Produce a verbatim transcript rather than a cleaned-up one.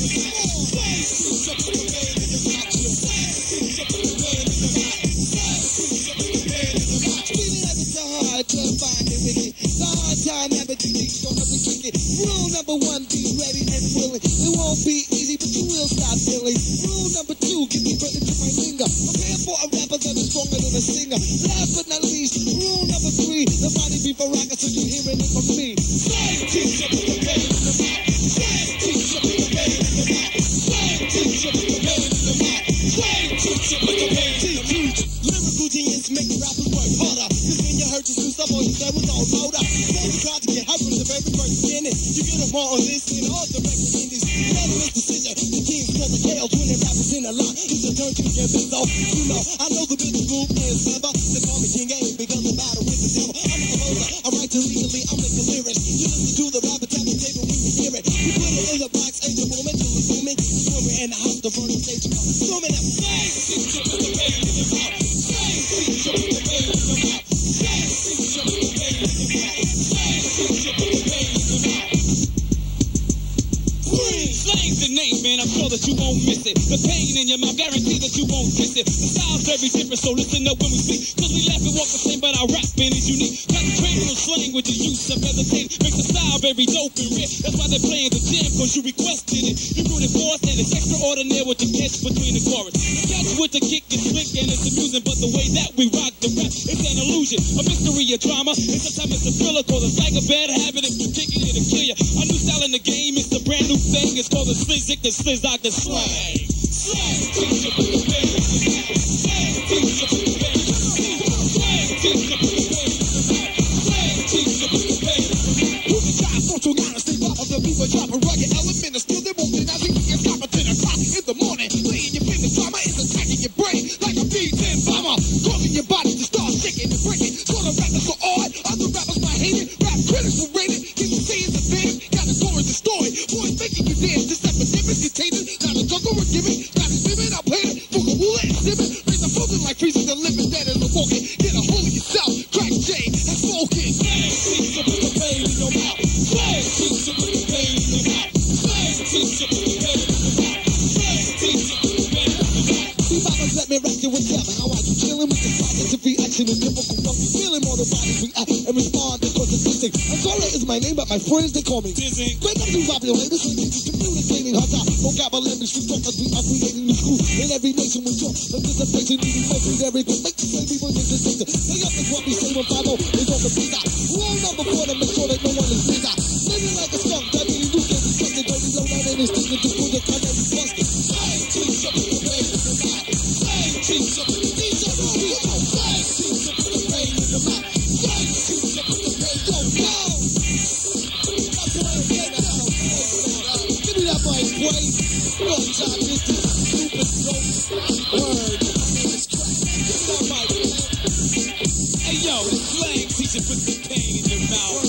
Rule number one, be ready and willing. It won't be easy, but you will start feeling. Rule number two, give me credit to my finger. Prepare for a rapper that is stronger than a singer. Last but not least, rule number three, the body be for rockers, so you're hearing it from me. Slang teacher with the pain in the mouth. Slang teacher with the pain in the mouth. Slang teacher with the pain in the mouth. Slang teacher with the pain in the mouth. Lyrical genius make rappers work harder. Cause when you heard this new stuff, all you said was all load up. Before you try to get hype from the very first beginning, you get them all on this and all the records in this. Unanimous decision, the kings call the tails, winning rappers in a line. It's a turn to get bent though. You know, I know the business move is clever. They call me King A because I'm battle with the devil. I'm a composer, I write to legally, I'm making lyrics. You listen to the rapper tap the table when you hear it. You put it in the box, and you're momentarily booming. When we're in the house, the burning stage, you come zooming up. Slang teacher with the pain in the mouth. Slang teacher with the pain in the mouth. Slang teacher with the pain in the mouth. Slang teacher with the pain in the mouth. Slang's the name, man, I'm sure that you won't miss it. The pain in your mouth, guarantee that you won't kiss it. The style's very different, so listen up when we speak. Cause we laugh and walk the same, but our rapping is unique. Concentrating on slang with the use of meditate makes the style very dope and rare. That's why they're playing the jam, cause you requested it. You rooted for us, and it's extraordinary with the catch between the chorus. The catch with the kick is slick and it's amusing, but the way that we rock the rap is an illusion. A mystery, a drama, and sometimes it's a thriller. Cause it's like a bad habit, if you kick it, it'll kill you. A new style in the game, it's a brand new thing. It's called the slizzick, the slizzock, the slang. Slang teacher with the pain in the mouth. Slang teacher with the pain in the mouth. Slang teacher with the pain in the mouth. Slang teacher with the pain in the mouth. Who the guys don't you gotta stay up of the people drop a rugged element of skill. They won't deny that you can stop at ten o'clock in the morning. Laying your fingers, drama is attacking your brain like a B ten bomber, causing your body to start shaking and breaking. Sort of rappers so odd, other rappers might hate it. Rap critics will rate it. Can you say it's a dance? Got a story to story. Boys making you dance. This epidemic contagious. Not a jungle or gimmick. Not a limit, I'm playing it. For the wool and exhibit. Raise the frozen like freezing the limit. That is a walking. Get a hold of yourself. Crack J and smoking. Slang teacher with the pain in your mouth. Slang teacher with the pain in your mouth. Slang teacher with the pain in your mouth. Slang teacher with the pain in your mouth. You mamas let me rock you and tell me how are you chilling with the cognitive reaction and difficult from you feeling more than bodies react and respond because it's distinct. I'm sorry is my name, but my friends they call me Dizzy. Great up to popular this one teaches communicating her top vocabulary street talkers we are creating new school in every nation with your participation needing legendary can make the same people interesting. They up is what we say when five oh is on the pizza. Rule number four to make sure that no one is bigger. Living like a skunk, that means you can discuss it. Dirty low down and it's sticking to pull your kind of busted. Slang teacher with the pain in the mouth. Slang teacher with the teacher with the mouth. Slang teacher with the pain in the mouth. Slang teacher with the pain. Yo, yo! That's what I'm saying now. Give me that mic, boy. One time, this is stupid, dope word. It's crack. Give me that mic, man. Hey, yo, the slang teacher put the pain in your mouth.